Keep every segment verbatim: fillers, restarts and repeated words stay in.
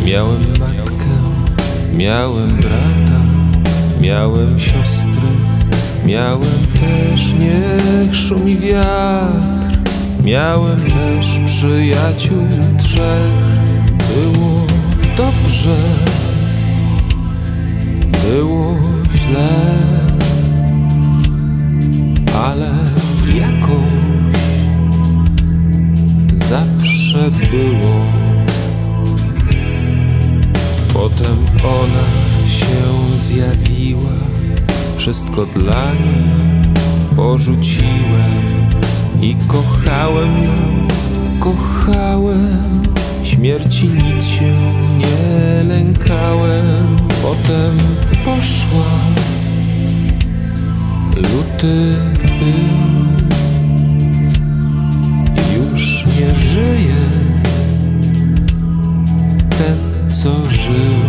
Miałem matkę, miałem brata, miałem siostry, miałem też niech szumi wiatr, miałem też przyjaciół trzech. Było dobrze, było źle, ale jakoś zawsze było. Potem ona się zjawiła, wszystko dla niej porzuciłem i kochałem ją, kochałem, śmierci nic się nie lękałem. Potem poszła, luty był, już nie żyje ten, co żył.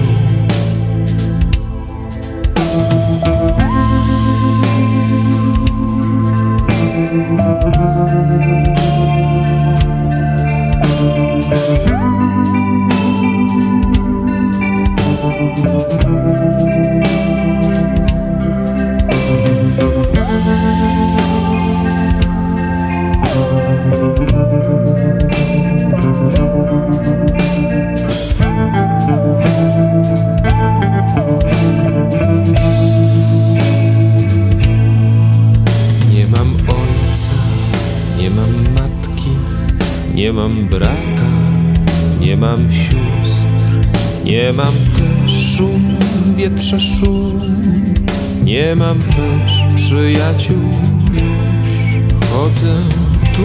Nie mam matki, nie mam brata, nie mam sióstr, nie mam też szum, wietrze szum, nie mam też przyjaciół już. Chodzę tu,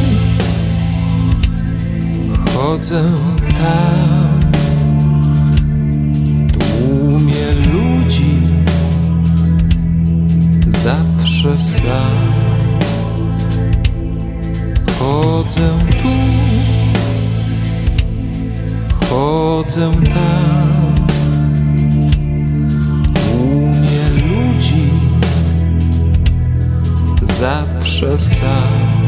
chodzę tam, w tłumie ludzi, zawsze sam. Chodzę tu, chodzę tam, w tłumie ludzi, zawsze sam.